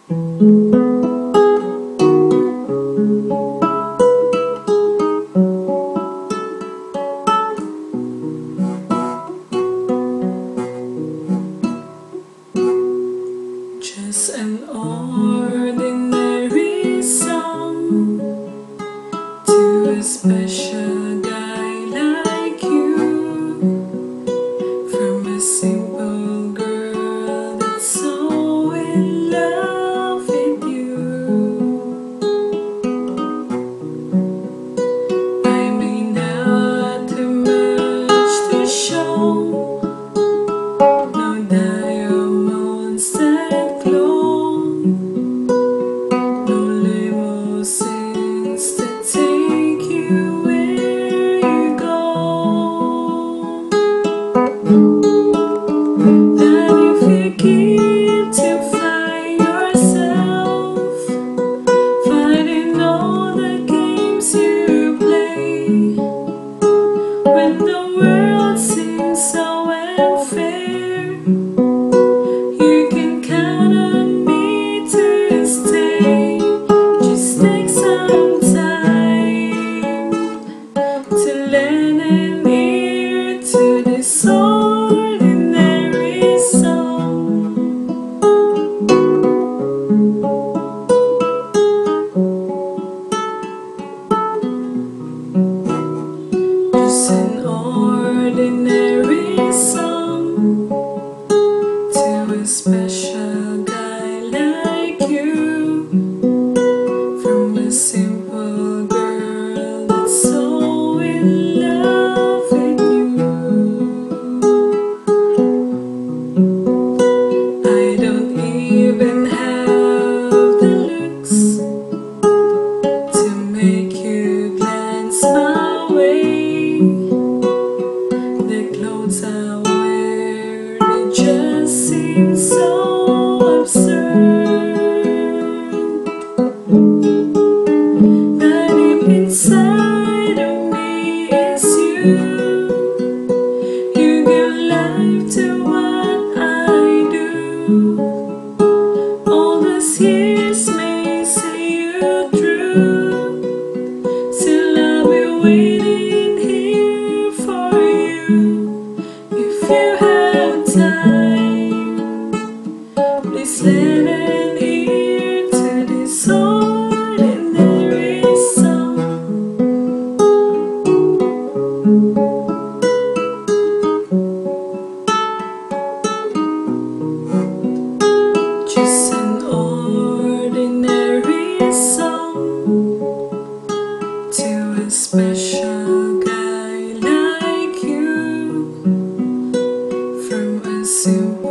Just an ordinary song to a special guy like you, from a simple girl that's so in love with you. I may not have much to show, no diamonds that glow, no limousines that take you where you go. That if you keep to find yourself, fighting all the games you play, when the world seems so unfair, you can count on me to stay. Just take some time to lend an ear to this ordinary song. Just an ordinary song to a special guy like you, from a simple girl that's so in love with you. I don't even have the looks to make you glance my way. The clothes I wear, they just seem so absurd. That if inside of me is you, you give life to what I do. All those years may see you through, still I'll be waiting here for you. If you have time, please lend an ear to this ordinary song. Just an ordinary song to a special guy like you, from a simple